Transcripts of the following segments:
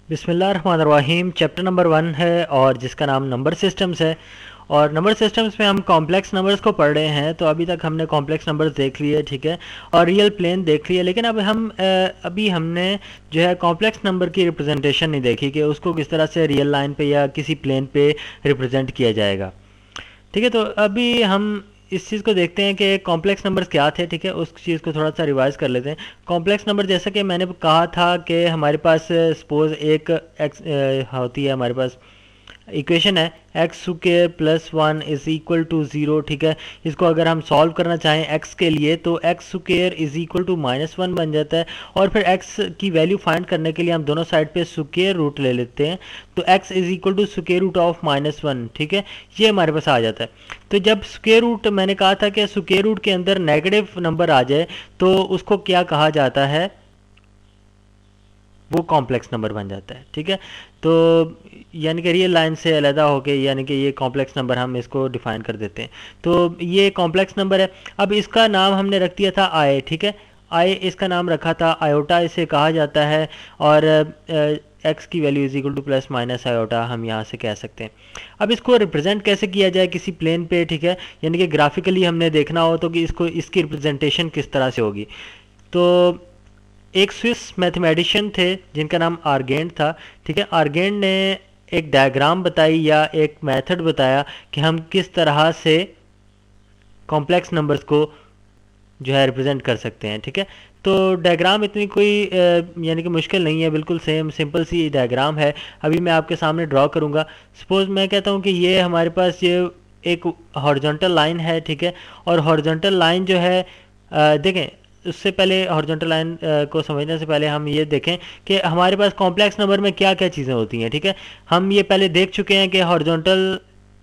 बिस्मिल्लाहिर्रहमानिर्रहीम। Chapter number 1 है और जिसका नाम नंबर सिस्टम्स है। और नंबर सिस्टम्स में हम कॉम्प्लेक्स नंबर्स को पढ़ रहे हैं। तो अभी तक हमने कॉम्प्लेक्स नंबर्स देख लिए, ठीक है, और रियल प्लेन देख लिए। लेकिन अब अभी हमने जो है कॉम्प्लेक्स नंबर की रिप्रेजेंटेशन नहीं देखी कि उसको किस तरह से रियल लाइन पे या किसी प्लेन पे रिप्रेजेंट किया जाएगा। ठीक है, तो अभी हम इस चीज़ को देखते हैं कि कॉम्प्लेक्स नंबर्स क्या थे। ठीक है, उस चीज़ को थोड़ा सा रिवाइज कर लेते हैं। कॉम्प्लेक्स नंबर जैसा कि मैंने कहा था कि हमारे पास सपोज एक एक्स होती है, हमारे पास इक्वेशन है X square plus 1 is equal to 0। ठीक है, इसको अगर हम सॉल्व करना चाहें एक्स के लिए तो X square is equal to -1 बन जाता है। और फिर एक्स की वैल्यू फाइंड करने के लिए हम दोनों साइड पे स्क्वायर रूट ले लेते हैं, तो X is equal to square root of -1। ठीक है, ये हमारे पास आ जाता है। तो जब स्क्वायर रूट, मैंने कहा था कि स्क्वायर रूट के अंदर नेगेटिव नंबर आ जाए तो उसको क्या कहा जाता है, वो कॉम्प्लेक्स नंबर बन जाता है। ठीक है, तो यानी कि रियल लाइन से अलहदा होके यानी कि ये कॉम्प्लेक्स नंबर हम इसको डिफाइन कर देते हैं। तो ये कॉम्प्लेक्स नंबर है। अब इसका नाम हमने रख दिया था आई। ठीक है, आई इसका नाम रखा था, आयोटा इसे कहा जाता है। और एक्स की value is equal to plus minus iota हम यहाँ से कह सकते हैं। अब इसको रिप्रेजेंट कैसे किया जाए किसी प्लेन पे, ठीक है, यानी कि ग्राफिकली हमने देखना हो तो कि इसको इसकी रिप्रेजेंटेशन किस तरह से होगी। तो एक स्विस मैथमेटिशियन थे जिनका नाम आर्गेंड था। ठीक है, आर्गेंड ने एक डायग्राम बताई या एक मेथड बताया कि हम किस तरह से कॉम्प्लेक्स नंबर्स को जो है रिप्रेजेंट कर सकते हैं। ठीक है, तो डायग्राम इतनी कोई यानी कि मुश्किल नहीं है, बिल्कुल सेम सिंपल सी डायग्राम है। अभी मैं आपके सामने ड्रॉ करूँगा। सपोज मैं कहता हूँ कि ये हमारे पास ये एक हॉरिजॉन्टल लाइन है। ठीक है, और हॉरिजॉन्टल लाइन जो है देखें, उससे पहले हॉरिजॉन्टल लाइन को समझने से पहले हम ये देखें कि हमारे पास कॉम्प्लेक्स नंबर में क्या क्या चीज़ें होती हैं। ठीक है, हम ये पहले देख चुके हैं कि हॉरिजॉन्टल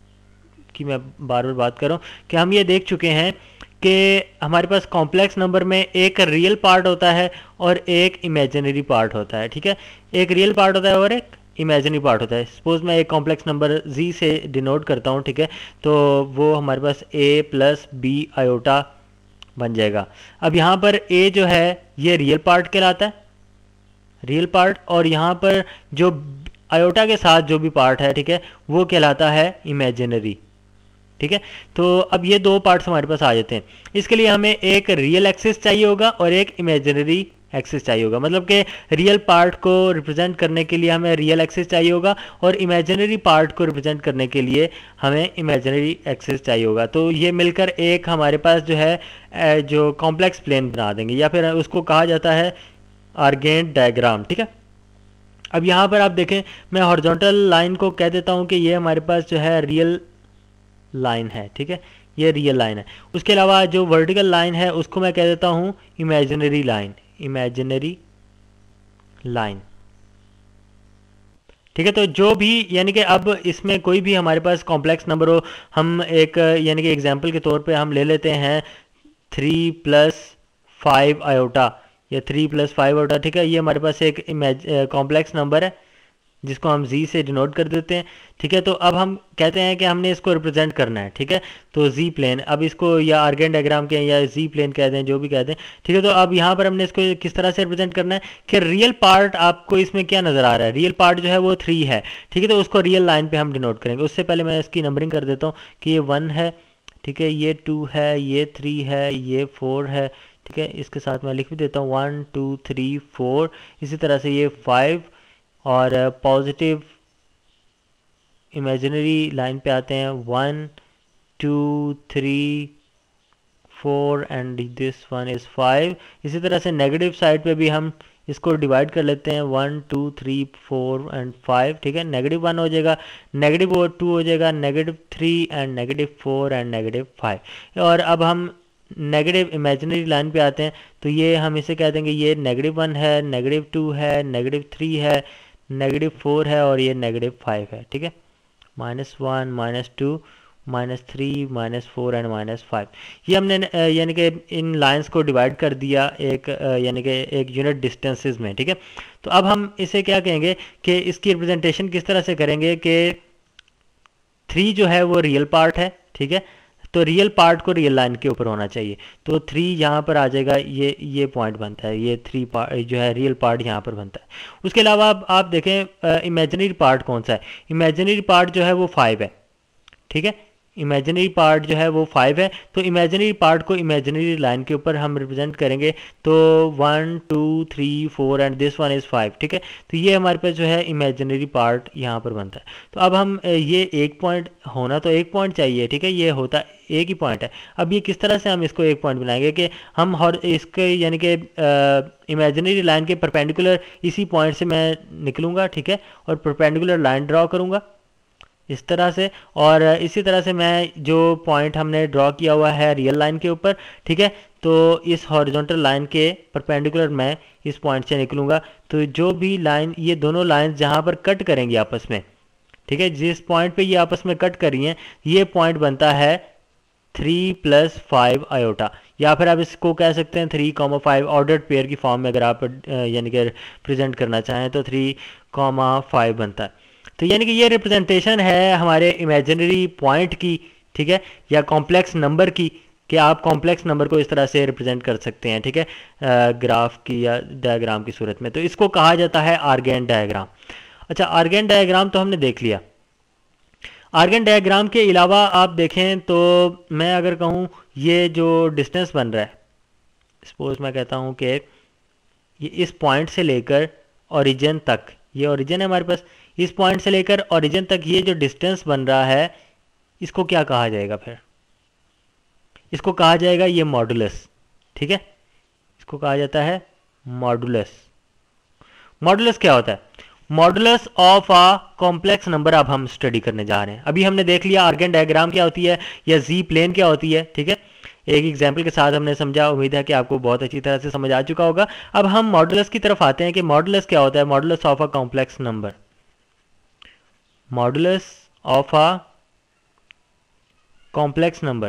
की मैं बार बार बात कर रहा हूँ कि हम ये देख चुके हैं कि हमारे पास कॉम्प्लेक्स नंबर में एक रियल पार्ट होता है और एक इमेजिनरी पार्ट होता है। ठीक है, एक रियल पार्ट होता है और एक इमेजिनरी पार्ट होता है। सपोज मैं एक कॉम्प्लेक्स नंबर जी से डिनोट करता हूँ। ठीक है, तो वो हमारे पास a प्लस बी आयोटा बन जाएगा। अब यहाँ पर a जो है ये रियल पार्ट कहलाता है, रियल पार्ट, और यहाँ पर जो आयोटा के साथ जो भी पार्ट है, ठीक है, वो कहलाता है इमेजिनरी। ठीक है, तो अब ये दो पार्ट्स हमारे पास आ जाते हैं। इसके लिए हमें एक रियल एक्सिस चाहिए होगा और एक इमेजिनरी एक्सिस चाहिए होगा। मतलब कि रियल पार्ट को रिप्रेजेंट करने के लिए हमें रियल एक्सिस चाहिए होगा और इमेजिनरी पार्ट को रिप्रेजेंट करने के लिए हमें इमेजिनरी एक्सिस चाहिए होगा। तो ये मिलकर एक हमारे पास जो है जो कॉम्प्लेक्स प्लेन बना देंगे, या फिर उसको कहा जाता है आर्गेंड डायग्राम। ठीक है, अब यहाँ पर आप देखें, मैं हॉरिजॉन्टल लाइन को कह देता हूँ कि ये हमारे पास जो है रियल लाइन है। ठीक है, ये रियल लाइन है। उसके अलावा जो वर्टिकल लाइन है उसको मैं कह देता हूँ इमेजिनरी लाइन, इमेजिनरी लाइन। ठीक है, तो जो भी यानी कि अब इसमें कोई भी हमारे पास कॉम्प्लेक्स नंबर हो, हम एक यानी कि एग्जांपल के तौर पे हम ले लेते हैं 3+5 आयोटा या 3+5 आयोटा। ठीक है, ये हमारे पास एक कॉम्प्लेक्स नंबर है जिसको हम z से डिनोट कर देते हैं। ठीक है, तो अब हम कहते हैं कि हमने इसको रिप्रेजेंट करना है। ठीक है, तो z प्लेन, अब इसको या आर्गन डायग्राम के या z प्लेन कह दें, जो भी कह दें। ठीक है, तो अब यहाँ पर हमने इसको किस तरह से रिप्रेजेंट करना है कि रियल पार्ट आपको इसमें क्या नज़र आ रहा है, रियल पार्ट जो है वो 3 है। ठीक है, तो उसको रियल लाइन पे हम डिनोट करेंगे। उससे पहले मैं इसकी नंबरिंग कर देता हूँ कि ये 1 है, ठीक है, ये 2 है, ये 3 है, ये 4 है। ठीक है, इसके साथ मैं लिख भी देता हूँ 1 2 3 4। इसी तरह से ये 5, और पॉजिटिव इमेजिनरी लाइन पे आते हैं 1 2 3 4 एंड दिस वन इज़ 5। इसी तरह से नेगेटिव साइड पे भी हम इसको डिवाइड कर लेते हैं 1 2 3 4 एंड 5। ठीक है, -1 हो जाएगा, -2 हो जाएगा, -3 एंड -4 एंड -5। और अब हम नेगेटिव इमेजिनरी लाइन पे आते हैं, तो ये हम इसे कह देंगे ये -1 है, -2 है, -3 है, -4 है, और ये -5 है। ठीक है, -1 -2 -3 -4 एंड -5। ये हमने यानी कि इन लाइंस को डिवाइड कर दिया एक यानी कि एक यूनिट डिस्टेंसेस में। ठीक है, तो अब हम इसे क्या कहेंगे कि इसकी रिप्रेजेंटेशन किस तरह से करेंगे कि 3 जो है वो रियल पार्ट है। ठीक है, तो रियल पार्ट को रियल लाइन के ऊपर होना चाहिए। तो 3 यहाँ पर आ जाएगा, ये पॉइंट बनता है, ये 3 पार्ट जो है रियल पार्ट यहाँ पर बनता है। उसके अलावा आप देखें इमेजिनरी पार्ट कौन सा है। इमेजिनरी पार्ट जो है वो 5 है, ठीक है। इमेजिनरी पार्ट जो है वो 5 है, तो इमेजिनरी पार्ट को इमेजिनरी लाइन के ऊपर हम रिप्रेजेंट करेंगे। तो 1 2 3 4 एंड दिस वन इज़ 5, ठीक है। तो ये हमारे पास जो है इमेजिनरी पार्ट यहाँ पर बनता है। तो अब हम ये एक पॉइंट होना तो एक पॉइंट चाहिए, ठीक है, ये होता एक ही पॉइंट है। अब ये किस तरह से हम इसको एक पॉइंट बनाएंगे कि हम हर इसके यानी कि इमेजिनरी लाइन के परपेंडिकुलर इसी पॉइंट से मैं निकलूँगा, ठीक है, और परपेंडिकुलर लाइन ड्रॉ करूँगा इस तरह से। और इसी तरह से मैं जो पॉइंट हमने ड्रॉ किया हुआ है रियल लाइन के ऊपर, ठीक है, तो इस हॉरिजॉन्टल लाइन के परपेंडिकुलर मैं इस पॉइंट से निकलूँगा। तो जो भी लाइन, ये दोनों लाइंस जहाँ पर कट करेंगी आपस में, ठीक है, जिस पॉइंट पे ये आपस में कट कर रही हैं, ये पॉइंट बनता है 3 + 5 आयोटा, या फिर आप इसको कह सकते हैं 3,5 ऑर्डर्ड पेयर की फॉर्म में अगर आप यानी कि प्रेजेंट करना चाहें तो 3,5 बनता है। तो यानी कि ये रिप्रेजेंटेशन है हमारे इमेजिनरी पॉइंट की, ठीक है, या कॉम्प्लेक्स नंबर की, कि आप कॉम्प्लेक्स नंबर को इस तरह से रिप्रेजेंट कर सकते हैं, ठीक है, ग्राफ की या डायग्राम की सूरत में। तो इसको कहा जाता है आर्गेन डायग्राम। अच्छा, आर्गेन डायग्राम तो हमने देख लिया। आर्गेन डायग्राम के अलावा आप देखें तो मैं अगर कहूँ ये जो डिस्टेंस बन रहा है, सपोज मैं कहता हूँ कि ये इस पॉइंट से लेकर ओरिजिन तक, ये ओरिजिन है हमारे पास, इस पॉइंट से लेकर ओरिजिन तक ये जो डिस्टेंस बन रहा है, इसको क्या कहा जाएगा फिर? इसको कहा जाएगा ये मॉडुलस, ठीक है, इसको कहा जाता है मॉडुलस। मॉडुलस क्या होता है? Modulus of a complex number अब हम स्टडी करने जा रहे हैं। अभी हमने देख लिया आर्गेन डायग्राम क्या होती है या जी प्लेन क्या होती है, ठीक है, एक एग्जाम्पल के साथ हमने समझा। उम्मीद है कि आपको बहुत अच्छी तरह से समझ आ चुका होगा। अब हम मॉडुलस की तरफ आते हैं कि मॉडुलस क्या होता है। Modulus of a complex number, modulus of a complex number.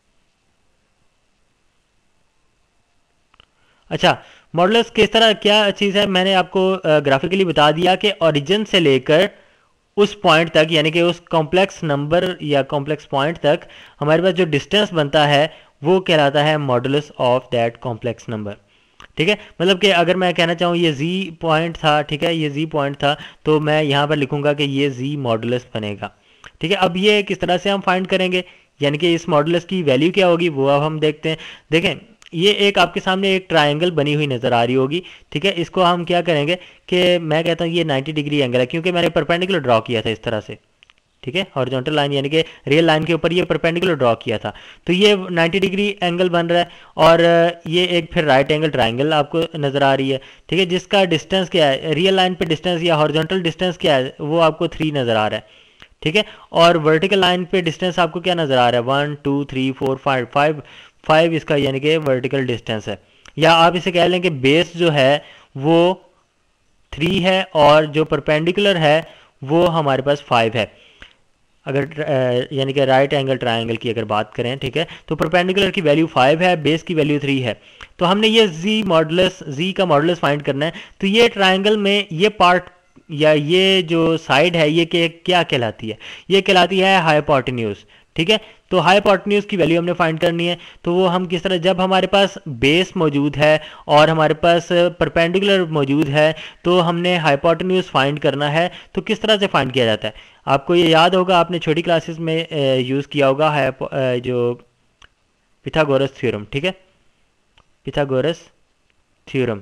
अच्छा, मॉडुलस किस तरह क्या चीज़ है, मैंने आपको ग्राफिकली बता दिया कि ओरिजिन से लेकर उस पॉइंट तक, यानी कि उस कॉम्प्लेक्स नंबर या कॉम्प्लेक्स पॉइंट तक हमारे पास जो डिस्टेंस बनता है वो कहलाता है modulus of that complex number, ठीक है। मतलब कि अगर मैं कहना चाहूँ ये जी पॉइंट था, ठीक है, ये जी पॉइंट था, तो मैं यहाँ पर लिखूंगा कि ये जी मॉडुलस बनेगा, ठीक है। अब ये किस तरह से हम फाइंड करेंगे, यानी कि इस मॉडुलस की वैल्यू क्या होगी वो अब हम देखते हैं। देखें, ये एक आपके सामने एक ट्रायंगल बनी हुई नज़र आ रही होगी, ठीक है। इसको हम क्या करेंगे कि मैं कहता हूँ ये 90 डिग्री एंगल है, क्योंकि मैंने परपेंडिकुलर ड्रॉ किया था इस तरह से, ठीक है, हॉरिजॉन्टल लाइन यानी कि रियल लाइन के ऊपर ये परपेंडिकुलर ड्रॉ किया था, तो ये 90 डिग्री एंगल बन रहा है। और ये एक फिर राइट एंगल ट्रायंगल आपको नज़र आ रही है, ठीक है, जिसका डिस्टेंस क्या है, रियल लाइन पे डिस्टेंस या हॉरिजॉन्टल डिस्टेंस क्या है वो आपको 3 नज़र आ रहा है, ठीक है। और वर्टिकल लाइन पे डिस्टेंस आपको क्या नज़र आ रहा है, 1 2 3 4 5 5 इसका यानी कि वर्टिकल डिस्टेंस है। या आप इसे कह लें कि बेस जो है वो 3 है और जो परपेंडिकुलर है वो हमारे पास 5 है। अगर यानी कि राइट एंगल ट्रायंगल की अगर बात करें, ठीक है, तो परपेंडिकुलर की वैल्यू 5 है, बेस की वैल्यू 3 है। तो हमने ये जी का मॉडुलस फाइंड करना है। तो ये ट्रायंगल में ये पार्ट या ये जो साइड है ये क्या कहलाती है, ये कहलाती है हाइपोटेन्यूज, ठीक है। तो हाइपोटेन्यूज की वैल्यू हमने फाइंड करनी है। तो वो हम किस तरह, जब हमारे पास बेस मौजूद है और हमारे पास परपेंडिकुलर मौजूद है तो हमने हाइपोटेन्यूज फाइंड करना है। तो किस तरह से फाइंड किया जाता है, आपको ये याद होगा, आपने छोटी क्लासेस में यूज़ किया होगा जो पिथागोरस थ्योरम, ठीक है, पिथागोरस थ्योरम।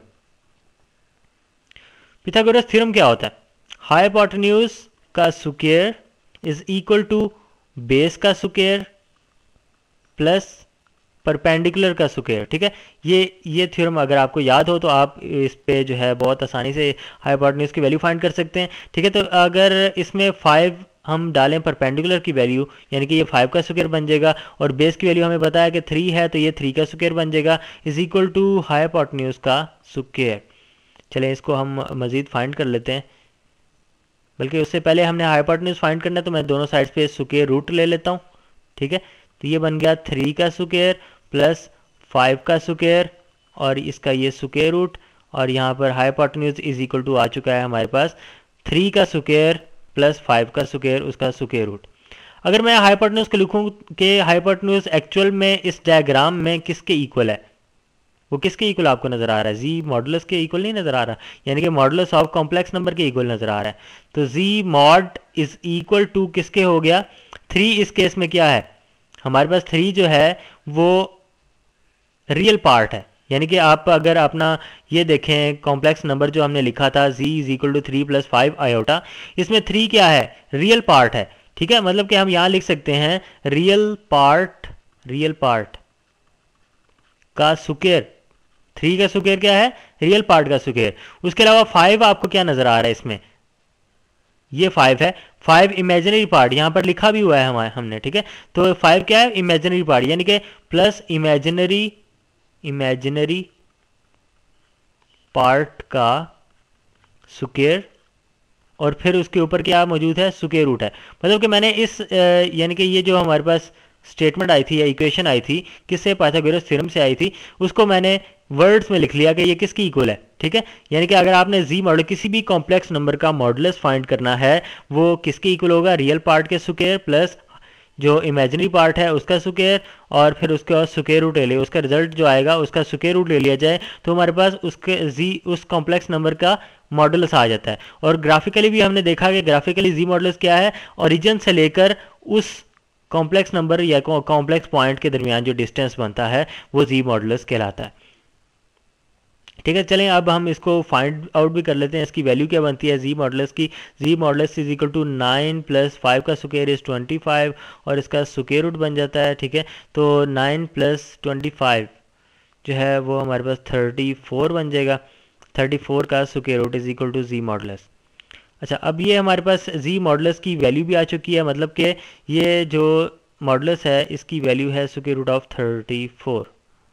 पिथागोरस थ्योरम क्या होता है? हाइपोटेन्यूज का square is equal to base का स्क्वायर प्लस परपेंडिकुलर का स्क्वायर, ठीक है। ये थ्योरम अगर आपको याद हो तो आप इस पे जो है बहुत आसानी से हाइपोटेन्यूज की वैल्यू फाइंड कर सकते हैं, ठीक है। तो अगर इसमें 5 हम डालें परपेंडिकुलर की वैल्यू, यानी कि ये 5 का स्क्वायर बन जाएगा, और बेस की वैल्यू हमें पता है कि 3 है, तो ये 3 का स्क्वायर बन जाएगा, इज इक्वल टू हाइपोटेन्यूज का स्क्वायर। चलें इसको हम मज़ीद फाइंड कर लेते हैं, बल्कि उससे पहले हमने हाइपोटेन्यूज फाइंड करना है, तो मैं दोनों साइड्स पे स्क्वायर रूट ले लेता हूँ, ठीक है। तो ये बन गया 3 का स्क्वायर प्लस 5 का स्क्वायर और इसका ये स्क्वायर रूट, और यहाँ पर हाइपोटेन्यूज इज इक्वल टू आ चुका है हमारे पास 3 का स्क्वायर प्लस 5 का स्क्वायर उसका स्क्वायर रूट। अगर मैं हाइपोटेन्यूज को लिखूं कि हाइपोटेन्यूज एक्चुअल में इस डायग्राम में किसके इक्वल है, वो किसके इक्वल आपको नजर आ रहा है, जी मॉडुलस के इक्वल नहीं नजर आ रहा, यानी कि मॉडुलस ऑफ कॉम्प्लेक्स नंबर के इक्वल नजर आ रहा है। तो Z mod is equal to किसके हो गया, 3। इस केस में क्या है हमारे पास 3 जो है वो रियल पार्ट है, यानी कि आप अगर अपना ये देखें कॉम्प्लेक्स नंबर जो हमने लिखा था z is equal to 3 + 5 iota, इसमें 3 क्या है, रियल पार्ट है। ठीक है, मतलब कि हम यहां लिख सकते हैं रियल पार्ट का स्क्वायर, 3 का स्क्वायर क्या है, रियल पार्ट का स्क्वायर। उसके अलावा 5 आपको क्या नजर आ रहा है इसमें, ये 5 है, 5 इमेजिनरी पार्ट यहां पर लिखा भी हुआ है हमारे हमने। ठीक है, तो 5 क्या है, इमेजिनरी पार्ट, यानी कि प्लस इमेजिनरी पार्ट का स्क्वायर और फिर उसके ऊपर क्या मौजूद है, स्क्वायर रूट है। मतलब कि मैंने इस यानी कि ये जो हमारे पास स्टेटमेंट आई थी या इक्वेशन आई थी किससे, पाइथागोरस थ्योरम से आई थी, उसको मैंने वर्ड्स में लिख लिया कि ये किसकी इक्वल है। ठीक है, यानी कि अगर आपने जी मॉडल किसी भी कॉम्प्लेक्स नंबर का मॉडुलस फाइंड करना है वो किसके इक्वल होगा, रियल पार्ट के स्क्वायर प्लस जो इमेजिनरी पार्ट है उसका स्क्वायर और फिर उसके बाद स्क्वायर रूट ले लिया, उसका रिजल्ट जो आएगा उसका स्क्वायर रूट ले लिया जाए तो हमारे पास उसके जी उस कॉम्प्लेक्स नंबर का मॉडुलस आ जाता है। और ग्राफिकली भी हमने देखा कि ग्राफिकली जी मॉडुलस क्या है, ओरिजिन से लेकर उस कॉम्प्लेक्स नंबर या कॉम्प्लेक्स पॉइंट के दरमियान जो डिस्टेंस बनता है वो जी मॉडुलस कहलाता है। ठीक है, चलें अब हम इसको फाइंड आउट भी कर लेते हैं, इसकी वैल्यू क्या बनती है जी मॉडुलस की। Z modulus is equal to 9 + 5 का स्क्वायर इज 25 और इसका स्क्वायर रूट बन जाता है। ठीक है, तो 9 + 25 जो है वो हमारे पास 34 बन जाएगा, 34 का square root is equal to Z modulus. अच्छा, अब ये हमारे पास जी मॉडुलस की वैल्यू भी आ चुकी है, मतलब कि ये जो मॉडुलस है इसकी वैल्यू है स्क्वायर रूट ऑफ 34।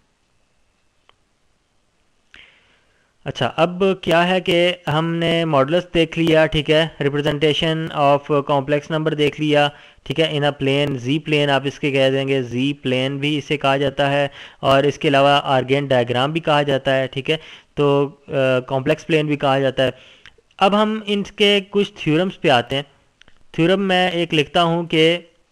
अच्छा, अब क्या है कि हमने मॉडुलस देख लिया, ठीक है, रिप्रेजेंटेशन ऑफ कॉम्प्लेक्स नंबर देख लिया। ठीक है, इन अ प्लेन, जी प्लेन आप इसके कह देंगे, जी प्लेन भी इसे कहा जाता है और इसके अलावा आर्गेन डायग्राम भी कहा जाता है। ठीक है, तो कॉम्प्लेक्स प्लेन भी कहा जाता है। अब हम इनके कुछ थ्योरम्स पे आते हैं। थ्योरम मैं एक लिखता हूं कि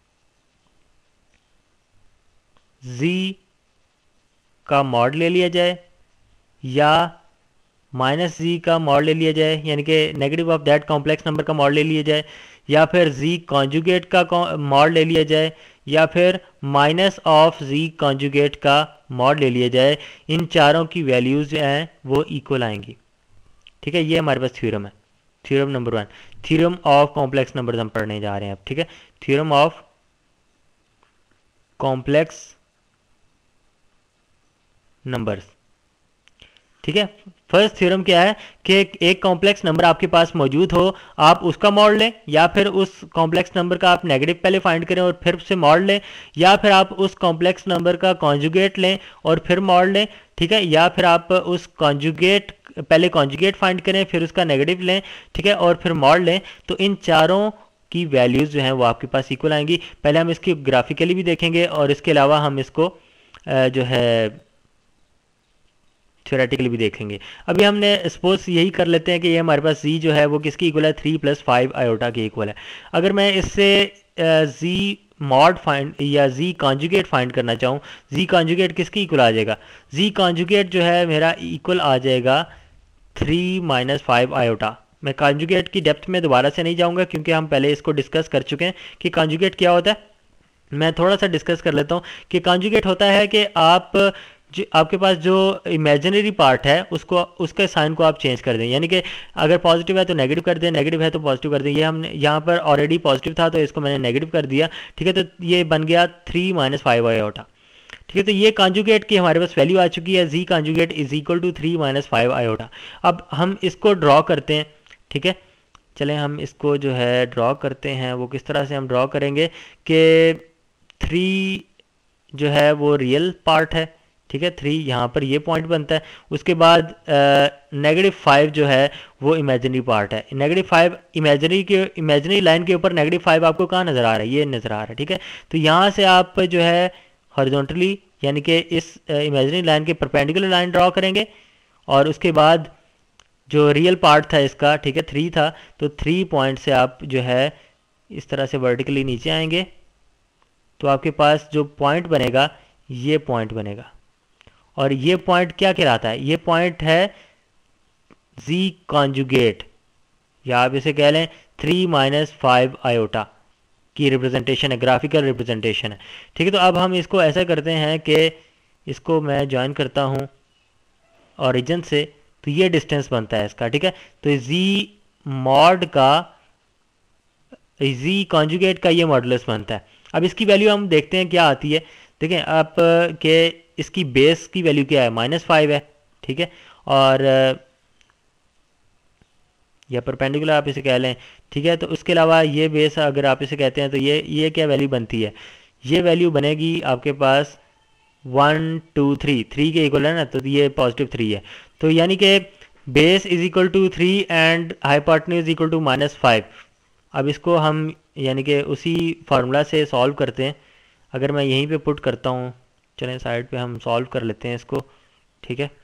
जी का मॉड ले लिया जाए या -z का मॉड ले लिया जाए, यानी कि negative of that complex number का मॉड ले लिया जाए, या फिर z कॉन्जुगेट का मॉड ले लिया जाए, या फिर -z कॉन्जुगेट का मॉड ले लिया जाए। इन चारों की वैल्यूज जो हैं वो इक्वल आएंगी। ठीक है, ये हमारे पास थ्योरम है, theorem number 1, theorem of complex numbers हम पढ़ने जा रहे हैं अब। ठीक है, थ्योरम ऑफ कॉम्प्लेक्स नंबर्स। ठीक है, फर्स्ट थ्योरम क्या है कि एक कॉम्प्लेक्स नंबर आपके पास मौजूद हो, आप उसका मॉड लें, या फिर उस कॉम्प्लेक्स नंबर का आप नेगेटिव पहले फाइंड करें और फिर उससे मॉड लें, या फिर आप उस कॉम्प्लेक्स नंबर का कॉन्जुगेट लें और फिर मॉड लें। ठीक है, या फिर आप उस कॉन्जुगेट पहले कॉन्जुगेट फाइंड करें फिर उसका नेगेटिव लें, ठीक है, और फिर मॉड लें। तो इन चारों की वैल्यूज जो हैं वो आपके पास इक्वल आएंगी। पहले हम इसकी ग्राफिकली भी देखेंगे और इसके अलावा हम इसको जो है थ्योरेटिकली भी देखेंगे। अभी हमने सपोज यही कर लेते हैं कि ये हमारे पास z जो है वो किसकी इक्वल है, 3 + 5 आयोटा के इक्वल है। अगर मैं इससे z मॉड फाइंड या z कॉन्जुगेट फाइंड करना चाहूँ, z कॉन्जुगेट किसकी इक्वल आ जाएगा, z कॉन्जुगेट जो है मेरा इक्वल आ जाएगा 3 - 5 आयोटा। मैं कॉन्जुगेट की डेप्थ में दोबारा से नहीं जाऊँगा क्योंकि हम पहले इसको डिस्कस कर चुके हैं कि कॉन्जुगेट क्या होता है। मैं थोड़ा सा डिस्कस कर लेता हूँ कि कॉन्जुगेट होता है कि आप जो आपके पास जो इमेजिनरी पार्ट है उसको उसके साइन को आप चेंज कर दें, यानी कि अगर पॉजिटिव है तो नेगेटिव कर दें, नेगेटिव है तो पॉजिटिव कर दें। ये हमने यहाँ पर ऑलरेडी पॉजिटिव था तो इसको मैंने नेगेटिव कर दिया। ठीक है, तो ये बन गया 3 - 5 आयोटा। ठीक है, तो ये कॉन्जुगेट की हमारे पास वैल्यू आ चुकी है, Z conjugate is equal to 3 - 5 iota. अब हम इसको ड्रॉ करते हैं। ठीक है, चलें हम इसको जो है ड्रॉ करते हैं। वो किस तरह से हम ड्रॉ करेंगे कि 3 जो है वो रियल पार्ट है। ठीक है, 3 यहाँ पर ये पॉइंट बनता है। उसके बाद -5 जो है वो इमेजिनरी पार्ट है। -5 इमेजिनरी लाइन के ऊपर -5 आपको कहाँ नज़र आ रहा है, ये नज़र आ रहा है। ठीक है, तो यहाँ से आप जो है हॉरिजॉन्टली यानी कि इस इमेजिनरी लाइन के परपेंडिकुलर लाइन ड्रॉ करेंगे और उसके बाद जो रियल पार्ट था इसका, ठीक है, 3 था, तो 3 पॉइंट से आप जो है इस तरह से वर्टिकली नीचे आएंगे तो आपके पास जो पॉइंट बनेगा ये पॉइंट बनेगा, और ये पॉइंट क्या कहलाता है, ये पॉइंट है z कॉन्जुगेट, या आप इसे कह लें 3 - 5 आयोटा की रिप्रेजेंटेशन है, ग्राफिकल रिप्रेजेंटेशन है। ठीक है, तो अब हम इसको ऐसा करते हैं कि इसको मैं ज्वाइन करता हूँ ओरिजिन से, तो ये डिस्टेंस बनता है इसका। ठीक है, तो z मॉड का, z कॉन्जुगेट का ये मॉडुलस बनता है। अब इसकी वैल्यू हम देखते हैं क्या आती है। देखें आप कि इसकी बेस की वैल्यू क्या है, -5 है। ठीक है, और या परपेंडिकुलर आप इसे कह लें। ठीक है, तो उसके अलावा ये बेस अगर आप इसे कहते हैं तो ये क्या वैल्यू बनती है, ये वैल्यू बनेगी आपके पास 1 2 3 3 के इक्वल है ना, तो ये +3 है। तो यानी कि base is equal to 3 and hypotenuse is equal to -5। अब इसको हम यानी कि उसी फार्मूला से सॉल्व करते हैं। अगर मैं यहीं पे पुट करता हूँ, चलें साइड पे हम सॉल्व कर लेते हैं इसको। ठीक है,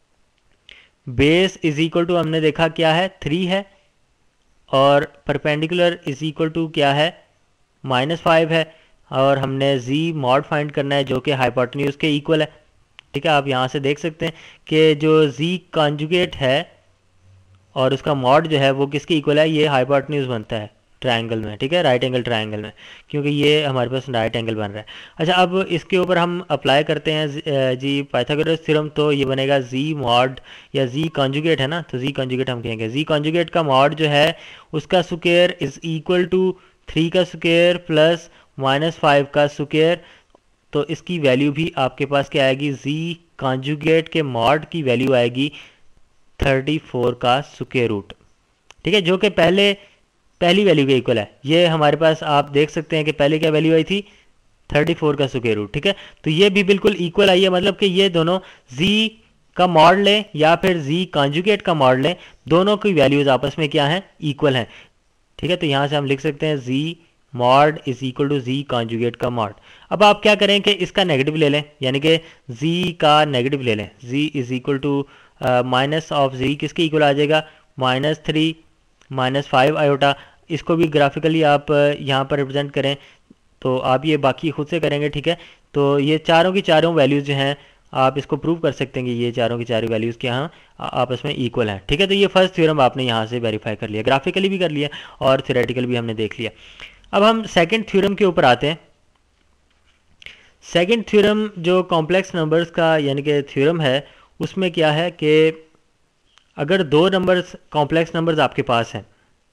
बेस इज इक्वल टू हमने देखा क्या है, 3 है, और परपेंडिकुलर इज इक्वल टू क्या है, -5 है, और हमने z मॉड फाइंड करना है जो कि हाइपोटेन्यूज के इक्वल है। ठीक है, आप यहाँ से देख सकते हैं कि जो z कॉन्जुगेट है और उसका मॉड जो है वो किसके इक्वल है, ये हाइपोटेन्यूज बनता है ट्रायंगल में। ठीक है, राइट एंगल ट्रायंगल में, क्योंकि ये हमारे पास राइट एंगल बन रहा है। अच्छा, अब इसके ऊपर हम अप्लाई करते हैं जी पाइथागोरस थ्योरम, तो ये बनेगा z मॉड, या z कॉन्जुगेट है ना, तो z कॉन्जुगेट हम कहेंगे, z कॉन्जुगेट का मॉड जो है उसका स्क्वायर इज इक्वल टू 3 का स्क्वायर प्लस -5 का स्क्वायर। तो इसकी वैल्यू भी आपके पास क्या आएगी, z कॉन्जुगेट के मॉड की वैल्यू आएगी 34 का स्क्वायर रूट। ठीक है, जो कि पहली वैल्यू के इक्वल है। ये हमारे पास आप देख सकते हैं कि पहले क्या वैल्यू आई थी, 34 का स्क्वायर रूट। ठीक है, तो ये भी बिल्कुल इक्वल आई है, मतलब कि ये दोनों z का मॉड लें या फिर z कॉन्जुगेट का मॉड लें, दोनों की वैल्यूज आपस में क्या हैं, इक्वल हैं। ठीक है, तो यहाँ से हम लिख सकते हैं z mod is equal to z conjugate का मॉड। अब आप क्या करें कि इसका नेगेटिव ले लें, यानी कि z का नेगेटिव ले लें, z is equal to minus of z किसके इक्वल आ जाएगा, -3 -5 आयोटा। इसको भी ग्राफिकली आप यहाँ पर रिप्रेजेंट करें, तो आप ये बाकी खुद से करेंगे। ठीक है, तो ये चारों की चारों वैल्यूज़ जो हैं आप इसको प्रूव कर सकते हैं कि ये चारों की चारों वैल्यूज़ क्या हैं आपस में इक्वल हैं। ठीक है, तो ये फर्स्ट थ्योरम आपने यहाँ से वेरीफाई कर लिया, ग्राफिकली भी कर लिया और थ्योरेटिकल भी हमने देख लिया। अब हम सेकेंड थ्योरम के ऊपर आते हैं। सेकेंड थ्योरम जो कॉम्प्लेक्स नंबर्स का यानी कि थ्योरम है, उसमें क्या है कि अगर दो नंबर्स कॉम्प्लेक्स नंबर्स आपके पास हैं,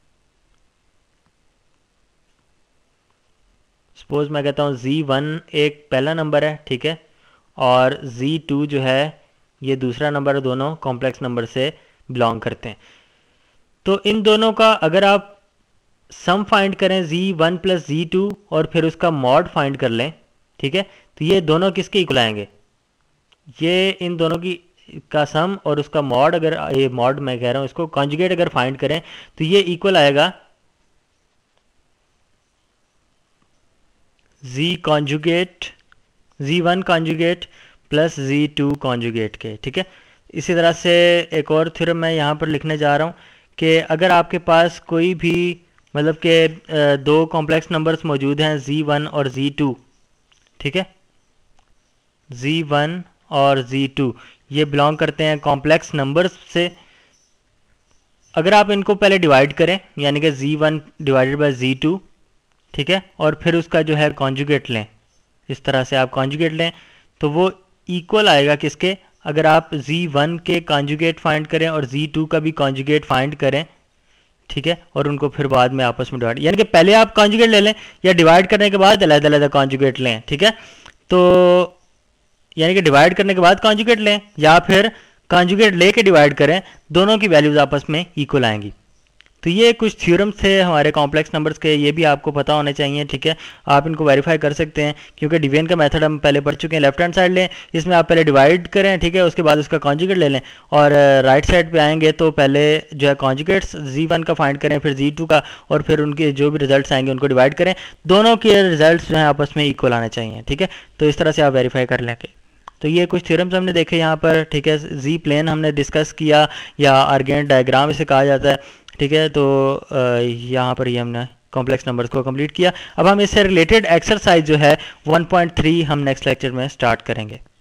सपोज मैं कहता हूँ z1 एक पहला नंबर है, ठीक है, और z2 जो है ये दूसरा नंबर है, दोनों कॉम्प्लेक्स नंबर से बिलोंग करते हैं। तो इन दोनों का अगर आप सम फाइंड करें z1 प्लस z2 और फिर उसका मॉड फाइंड कर लें, ठीक है, तो ये दोनों किसके इक्वल आएंगे, ये इन दोनों की का सम और उसका मॉड, अगर ये मॉड मैं कह रहा हूँ इसको कॉन्जुगेट अगर फाइंड करें तो ये इक्वल आएगा z conjugate z1 conjugate plus z2 conjugate के। ठीक है, इसी तरह से एक और थ्योरम मैं यहाँ पर लिखने जा रहा हूँ कि अगर आपके पास कोई भी मतलब कि दो कॉम्प्लेक्स नंबर्स मौजूद हैं z1 और z2, ठीक है, z1 और z2 ये बिलोंग करते हैं कॉम्प्लेक्स नंबर्स से। अगर आप इनको पहले डिवाइड करें यानी कि z1 डिवाइडेड बाय z2, ठीक है, और फिर उसका जो है कॉन्जुगेट लें, इस तरह से आप कॉन्जुगेट लें तो वो इक्वल आएगा किसके, अगर आप z1 के कॉन्जुगेट फाइंड करें और z2 का भी कॉन्जुगेट फाइंड करें, ठीक है, और उनको फिर बाद में आपस में डिवाइड, यानी कि पहले आप कॉन्जुगेट ले लें या डिवाइड करने के बाद अलग-अलग कॉन्जुगेट लें। ठीक है, तो यानी कि डिवाइड करने के बाद कॉन्जुगेट लें या फिर कॉन्जुगेट लेके डिवाइड करें, दोनों की वैल्यूज आपस में इक्वल आएंगी। तो ये कुछ थ्योरम्स थे हमारे कॉम्प्लेक्स नंबर्स के, ये भी आपको पता होने चाहिए। ठीक है, आप इनको वेरीफाई कर सकते हैं क्योंकि डिवीजन का मेथड हम पहले पढ़ चुके हैं। लेफ्ट हैंड साइड लें, इसमें आप पहले डिवाइड करें, ठीक है, उसके बाद उसका कॉन्जुगेट ले लें, और राइट साइड पे आएंगे तो पहले जो है कॉन्जुगेट्स z1 का फाइंड करें, फिर z2 का, और फिर उनके जो भी रिजल्ट्स आएंगे उनको डिवाइड करें, दोनों के रिजल्ट्स जो हैं आपस में इक्वल आने चाहिए। ठीक है, तो इस तरह से आप वेरीफाई कर लेंगे। तो ये कुछ थ्योरम्स हमने देखे यहाँ पर। ठीक है, जी प्लेन हमने डिस्कस किया या आर्गेंट डायग्राम इसे कहा जाता है। ठीक है, तो यहाँ पर ये हमने कॉम्प्लेक्स नंबर्स को कंप्लीट किया। अब हम इससे रिलेटेड एक्सरसाइज जो है 1.3 हम नेक्स्ट लेक्चर में स्टार्ट करेंगे।